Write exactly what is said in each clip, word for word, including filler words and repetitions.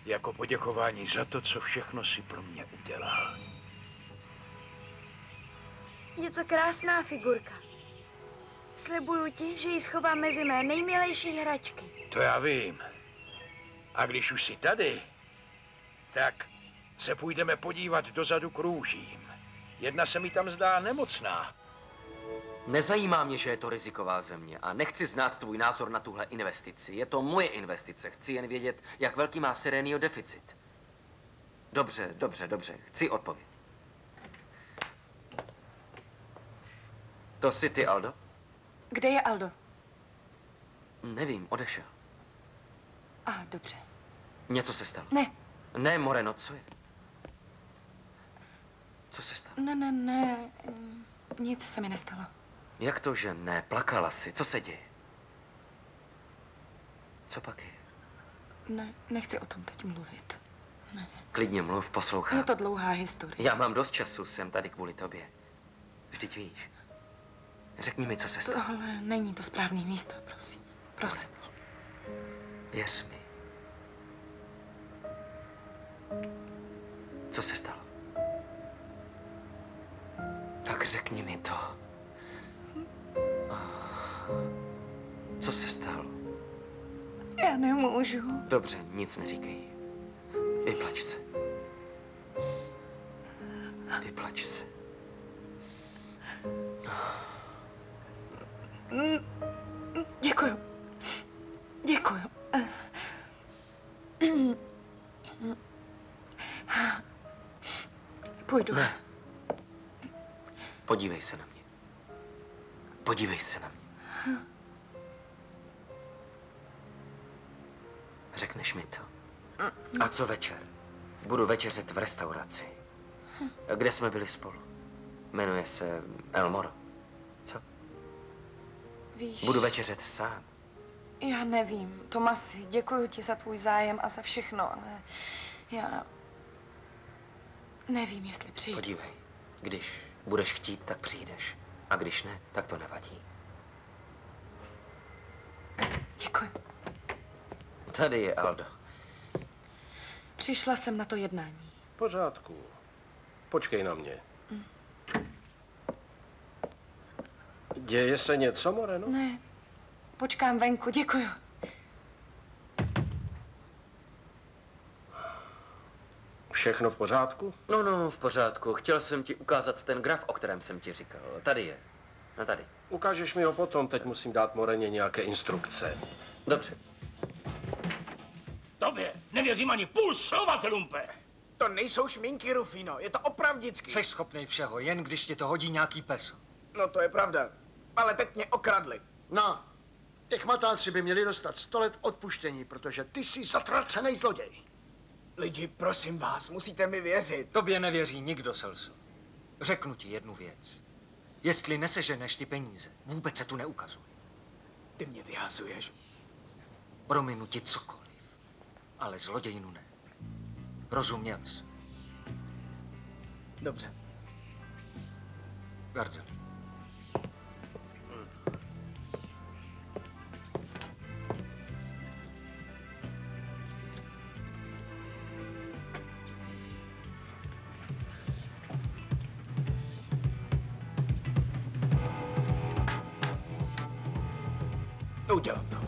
Jako poděkování za to, co všechno si pro mě udělal. Je to krásná figurka. Slibuju ti, že ji schovám mezi mé nejmilejší hračky. To já vím. A když už jsi tady, tak se půjdeme podívat dozadu k růžím. Jedna se mi tam zdá nemocná. Nezajímá mě, že je to riziková země a nechci znát tvůj názor na tuhle investici. Je to moje investice. Chci jen vědět, jak velký má Sirenio deficit. Dobře, dobře, dobře. Chci odpověď. To jsi ty, Aldo? Kde je Aldo? Nevím, odešel. A, ah, dobře. Něco se stalo? Ne. Ne, Moreno, co je? Co se stalo? Ne, ne, ne. Nic se mi nestalo. Jak to, že ne? Plakala jsi. Co se děje? Co pak je? Ne, nechci o tom teď mluvit. Ne. Klidně mluv, poslouchám. Je to dlouhá historie. Já mám dost času, jsem tady kvůli tobě. Vždyť víš. Řekni mi, co se stalo. Tohle není to správné místo, prosím. Prosím tě. Věř mi. Co se stalo? Tak řekni mi to. Co se stalo? Já nemůžu. Dobře, nic neříkej. Vyplač se. Vyplač se. Děkuju. Děkuju. Půjdu. Ne. Podívej se na mě. Podívej se na mě. Řekneš mi to? A co večer? Budu večeřet v restauraci. Kde jsme byli spolu? Jmenuje se El Moro. Co? Víš... Budu večeřet sám. Já nevím, Tomasi, děkuji ti za tvůj zájem a za všechno, ale já nevím, jestli přijdu. Podívej, když budeš chtít, tak přijdeš. A když ne, tak to nevadí. Děkuji. Tady je Aldo. Přišla jsem na to jednání. V pořádku. Počkej na mě. Mm. Děje se něco, Moreno? Ne, počkám venku, děkuju. Všechno v pořádku? No, no, v pořádku. Chtěl jsem ti ukázat ten graf, o kterém jsem ti říkal. Tady je. A tady. Ukážeš mi ho potom, teď musím dát Moreně nějaké instrukce. Dobře. Tobě nevěřím ani půl slova, ty lumpe. To nejsou šminky, Rufino, je to opravdicky. Jsi schopnej všeho, jen když ti to hodí nějaký peso. No to je pravda, ale teď mě okradli. No, ty chmatálci by měli dostat sto let odpuštění, protože ty jsi zatracený zloděj. Lidi, prosím vás, musíte mi věřit. Tobě nevěří nikdo, Celso. Řeknu ti jednu věc. Jestli neseženeš ty peníze, vůbec se tu neukazuj. Ty mě vyhazuješ. Prominu ti cokoliv, ale zlodějnu ne. Rozuměl jsi? Dobře. Gardel. Udělám to.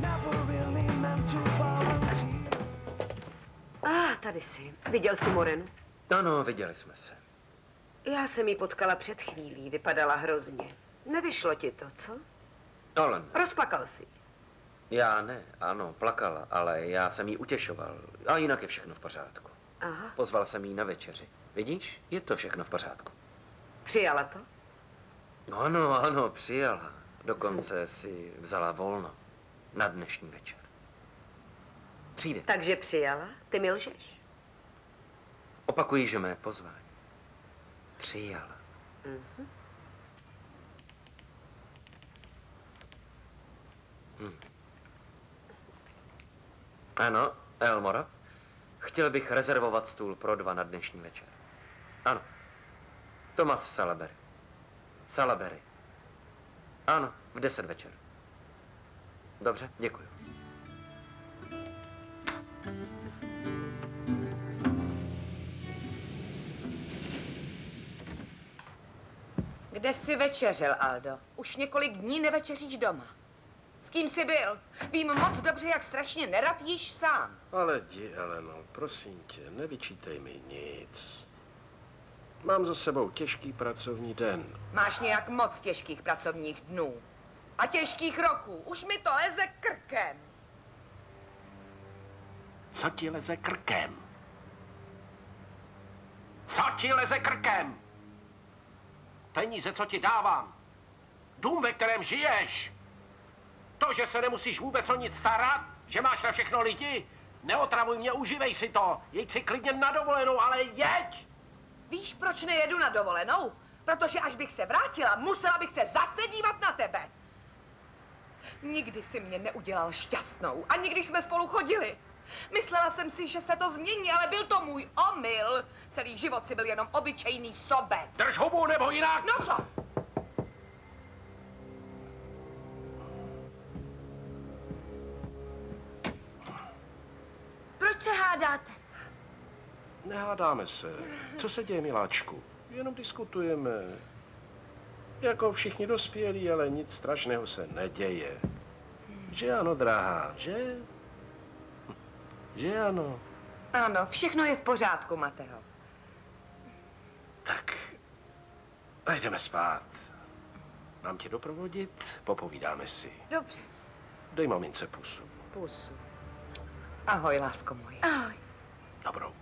Ah, tady jsi. Viděl jsi Morenu? Ano, viděli jsme se. Já jsem ji potkala před chvílí. Vypadala hrozně. Nevyšlo ti to, co? Ale ne. Rozplakal jsi. Já ne, ano, plakala, ale já jsem jí utěšoval. A jinak je všechno v pořádku. Aha. Pozval jsem jí na večeři. Vidíš? Je to všechno v pořádku. Přijala to? No ano, ano, přijala. Dokonce si vzala volno na dnešní večer. Přijde. Takže přijala? Ty mi lžeš? Opakuji, že mé pozvání. Přijala. Mhm. Hm. Ano, El Moro. Chtěl bych rezervovat stůl pro dva na dnešní večer. Ano. Tomas Salaberry. Salaberry. Ano, v deset večer. Dobře, děkuji. Kde jsi večeřel, Aldo? Už několik dní nevečeříš doma. S kým jsi byl? Vím moc dobře, jak strašně nerad jíš sám. Ale jdi, Eleno, prosím tě, nevyčítej mi nic. Mám za sebou těžký pracovní den. Máš nějak moc těžkých pracovních dnů. A těžkých roků. Už mi to leze krkem. Co ti leze krkem? Co ti leze krkem? Peníze, co ti dávám. Dům, ve kterém žiješ. To, že se nemusíš vůbec o nic starat, že máš na všechno lidi. Neotravuj mě, užívej si to. Jeď si klidně na dovolenou, ale jeď! Víš, proč nejedu na dovolenou? Protože až bych se vrátila, musela bych se zase dívat na tebe. Nikdy si mě neudělal šťastnou. Ani když jsme spolu chodili. Myslela jsem si, že se to změní, ale byl to můj omyl. Celý život si byl jenom obyčejný sobec. Drž hubu, nebo jinak! No co? Proč se hádáte? Nehádáme se. Co se děje, miláčku? Jenom diskutujeme. Jako všichni dospělí, ale nic strašného se neděje. Že ano, drahá, že? Že ano. Ano, všechno je v pořádku, Mateo. Tak, a jdeme spát. Mám tě doprovodit, popovídáme si. Dobře. Dej mamince pusu. Pusu. Ahoj, lásko moje. Ahoj. Dobrou.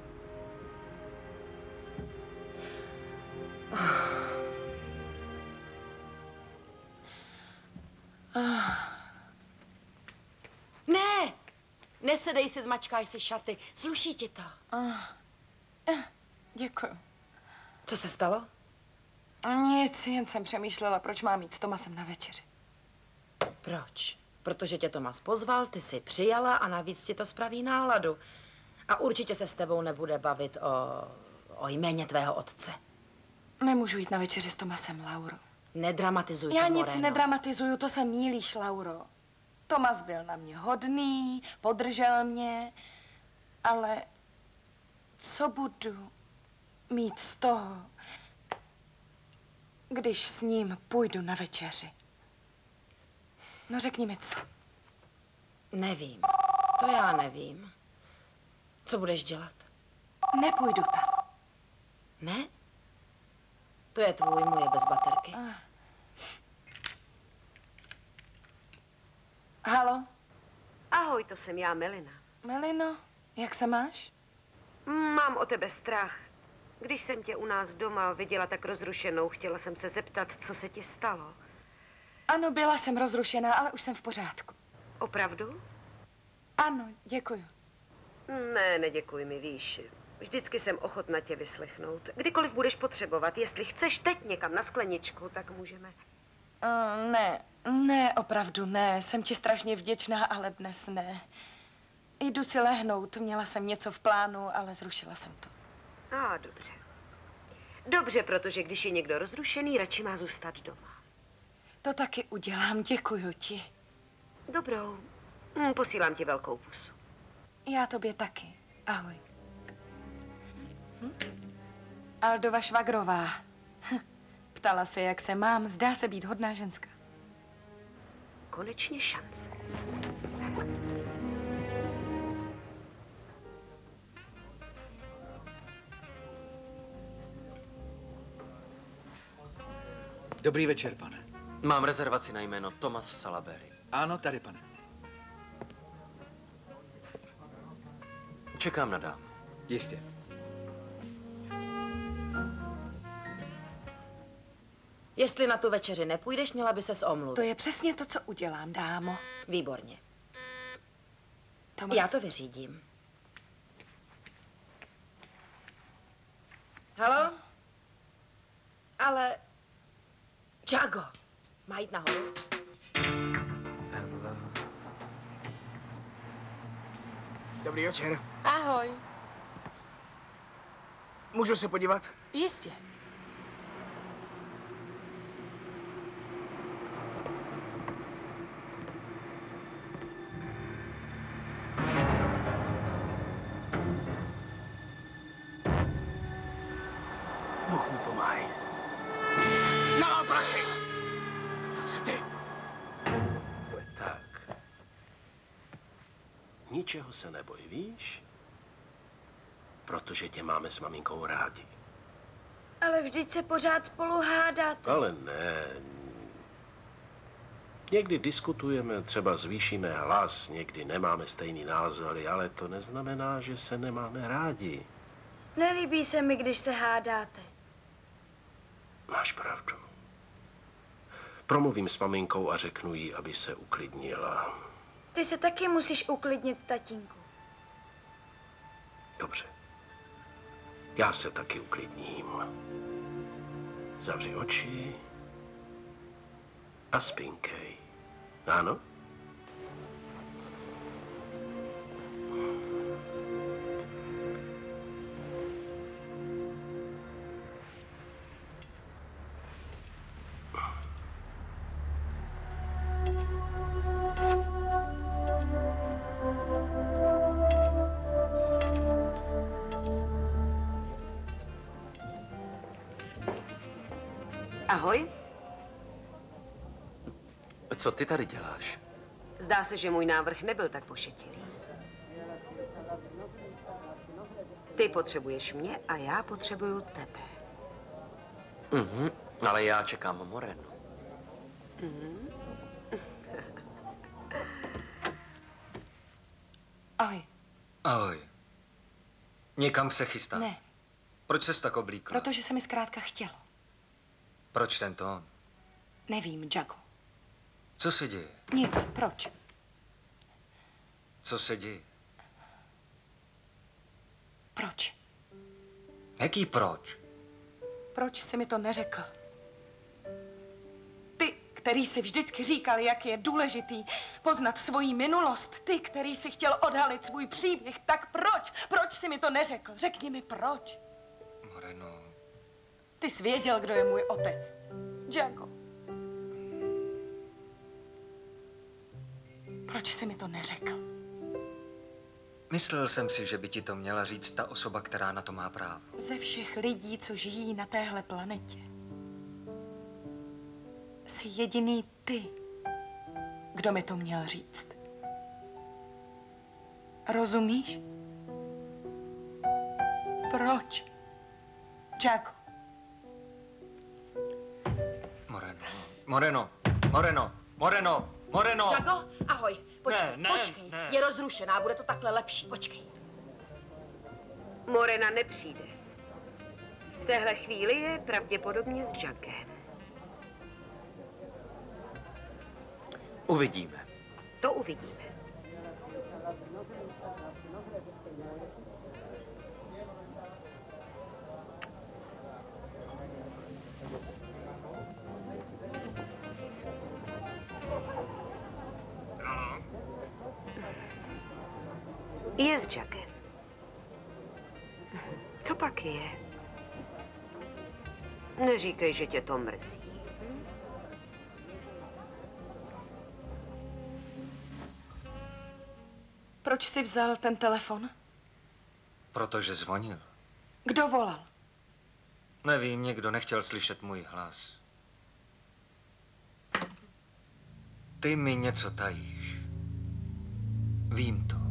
Ne! Nesedej si, zmačkaj si šaty. Sluší ti to. Uh, eh, děkuju. Co se stalo? Nic, jen jsem přemýšlela, proč mám jít s Tomasem na večeři. Proč? Protože tě Tomas pozval, ty jsi přijala a navíc ti to spraví náladu. A určitě se s tebou nebude bavit o, o jméně tvého otce. Nemůžu jít na večeři s Tomasem, Lauro. Nedramatizuj to, Já nic Moreno. nedramatizuju, to se mýlíš, Lauro. Tomas byl na mě hodný, podržel mě, ale co budu mít z toho, když s ním půjdu na večeři? No řekni mi co. Nevím. To já nevím. Co budeš dělat? Nepůjdu tam. Ne? To je tvůj, moje bez baterky. Ah. Halo? Ahoj, to jsem já, Melina. Melino, jak se máš? Mám o tebe strach. Když jsem tě u nás doma viděla tak rozrušenou, chtěla jsem se zeptat, co se ti stalo. Ano, byla jsem rozrušená, ale už jsem v pořádku. Opravdu? Ano, děkuju. Ne, neděkuj mi, víš. Vždycky jsem ochotna tě vyslechnout. Kdykoliv budeš potřebovat, jestli chceš teď někam na skleničku, tak můžeme. Uh, ne, ne, opravdu ne. Jsem ti strašně vděčná, ale dnes ne. Jdu si lehnout. Měla jsem něco v plánu, ale zrušila jsem to. A, ah, dobře. Dobře, protože když je někdo rozrušený, radši má zůstat doma. To taky udělám, děkuju ti. Dobrou. Hm, posílám ti velkou pusu. Já tobě taky. Ahoj. Hm? Aldova švagrová. Ptala se, jak se mám. Zdá se být hodná ženská. Konečně šance. Dobrý večer, pane. Mám rezervaci na jméno Tomas Salaberry. Ano, tady, pane. Čekám na dámu. Jistě. Jestli na tu večeři nepůjdeš, měla by ses omluvit. To je přesně to, co udělám, dámo. Výborně. Tomas. Já to vyřídím. Halo? Ale... Jago, má jít nahoru? Dobrý večer. Ahoj. Můžu se podívat? Jistě. Bůh mu pomáhaj. No! ničeho se neboj, víš? Protože tě máme s maminkou rádi. Ale vždyť se pořád spolu hádáte. Ale ne. Někdy diskutujeme, třeba zvýšíme hlas, někdy nemáme stejný názory, ale to neznamená, že se nemáme rádi. Nelíbí se mi, když se hádáte. Máš pravdu. Promluvím s maminkou a řeknu jí, aby se uklidnila. Ty se taky musíš uklidnit, tatínku. Dobře. Já se taky uklidním. Zavři oči a spinkej. Ano? Ahoj. Co ty tady děláš? Zdá se, že můj návrh nebyl tak pošetilý. Ty potřebuješ mě a já potřebuju tebe. Mhm, ale já čekám Morenu. Mhm. Ahoj. Ahoj. Někam se chystá? Ne, Proč ses tak oblíkla? protože se mi zkrátka chtělo. Proč ten tón? Nevím, Jago. Co se děje? Nic, proč? Co se děje? Proč? Jaký proč? Proč jsi mi to neřekl? Ty, který si vždycky říkal, jak je důležitý poznat svoji minulost. Ty, který si chtěl odhalit svůj příběh. Tak proč? Proč jsi mi to neřekl? Řekni mi proč. Moreno. Ty jsi věděl, kdo je můj otec. Jago. Proč jsi mi to neřekl? Myslel jsem si, že by ti to měla říct ta osoba, která na to má právo. Ze všech lidí, co žijí na téhle planetě, jsi jediný ty, kdo mi to měl říct. Rozumíš? Proč? Jago. Moreno. Moreno. Moreno. Moreno. Moreno. Jago, ahoj. Počkej, Ne, ne, počkej. ne. Je rozrušená, bude to takhle lepší. Počkej. Morena nepřijde. V téhle chvíli je pravděpodobně s Jagem. Uvidíme. To uvidíme. Je s Jagem. Co pak je? Neříkej, že tě to mrzí. Proč jsi vzal ten telefon? Protože zvonil. Kdo volal? Nevím, někdo nechtěl slyšet můj hlas. Ty mi něco tajíš. Vím to.